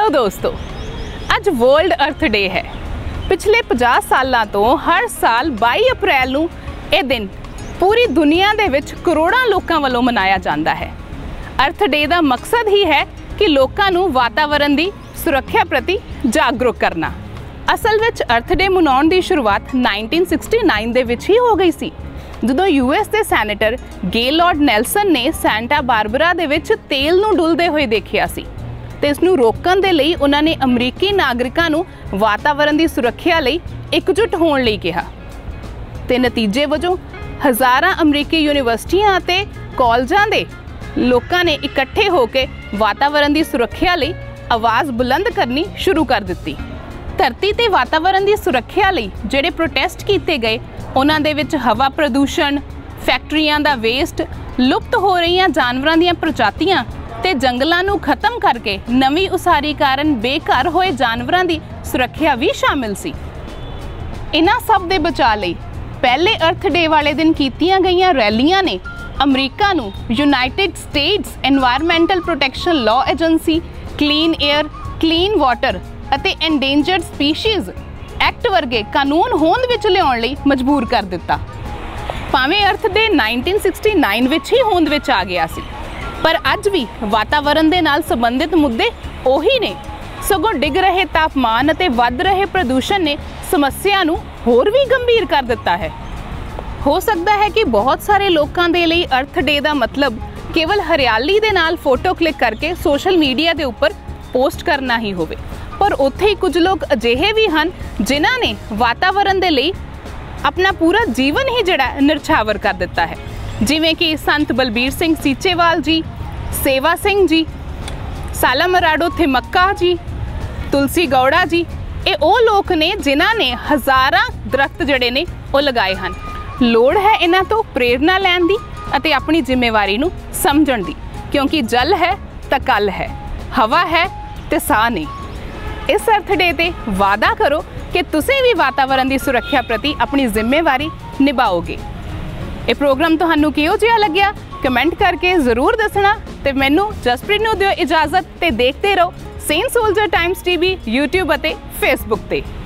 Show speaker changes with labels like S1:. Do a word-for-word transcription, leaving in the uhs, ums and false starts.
S1: Hello दोस्तों, अज world अर्थ day है। पिछले पचास सालों तो हर साल बाईस अप्रैल नूं यह दिन पूरी दुनिया दे विच करोड़ों लोगों वालों मनाया जाता है। अर्थ डे का मकसद ही है कि लोगों नूं वातावरण की सुरक्षा प्रति जागरूक करना। असल विच अर्थ डे मनाउण की शुरुआत नाइनटीन सिक्सटी नाइन दे विच ही हो गई सी, जदों यूएस के सैनेटर गेलॉर्ड नेल्सन ने सैंटा बारबरा दे विच तेल नूं डुलदे होए देखिया सी ते इसनूं रोकण दे लई उन्हां ने अमरीकी नागरिकां नूं वातावरण की सुरक्षा लई एकजुट होण लई कहा ते नतीजे वजों हज़ारां अमरीकी यूनीवर्सिटियां ते कॉलेजां दे लोकां ने इकट्ठे होकर वातावरण की सुरक्षा लई आवाज़ बुलंद करनी शुरू कर दित्ती। धरती ते वातावरण की सुरक्षा लई जिहड़े प्रोटेस्ट कीते गए उन्हां दे विच हवा प्रदूषण, फैक्ट्रियां दा वेस्ट, लुप्त हो रही जानवरां दीयां प्रजातियां ते जंगलों नूं खत्म करके नवीं उसारी कारण बेघर होए जानवरां दी सुरक्षा भी शामिल सी। इन्हां सब दे बचाव लई पहले अर्थ डे वाले दिन कीतियां गईयां रैलियां ने अमरीका नूं United States environmental protection law agency, clean air, clean water अते एंडेंजर्ड स्पीशीज़ एक्ट वर्गे कानून होंद विच लियाउण लई मजबूर कर दिता। भावें Earth Day nineteen sixty nine विच ही होंद विच आ गया सी, पर अज भी वातावरण दे नाल संबंधित मुद्दे ओही ने। सगों डिग रहे तापमान अते वध रहे प्रदूषण ने समस्या नूं होर भी गंभीर कर दिता है। हो सकता है कि बहुत सारे लोगों के लिए अर्थ डे का मतलब केवल हरियाली दे नाल फोटो क्लिक करके सोशल मीडिया के उपर पोस्ट करना ही होवे, पर उत्थे ही कुछ लोग अजिहे भी हैं जिन्हां ने वातावरण दे लई अपना पूरा जीवन ही जिहड़ा निरछावर कर दिता है, जिवें कि संत बलबीर सिंह सीचेवाल जी, सेवा सिंह जी, साला मराडो थिमक्का जी, तुलसी गौड़ा जी। ये वो लोग ने जिन्हां ने हज़ारां दरख्त जड़े ने वो लगाए हैं। लोड़ है इन्हां तो प्रेरणा लैण दी अते अपनी जिम्मेवारी नूं समझण दी, क्योंकि जल है तो कल है, हवा है तो साह नहीं। इस अर्थ डे ते वादा करो कि तुसीं भी वातावरण की सुरक्षा प्रति अपनी जिम्मेवारी निभाओगे। ये प्रोग्राम तुहानू किहो जिहा लग्या कमेंट करके जरूर दसना ते मैनू जसप्रीत नूं दिओ इजाजत ते देखते रहो Saint Soldier Times TV YouTube अते फेसबुक ते।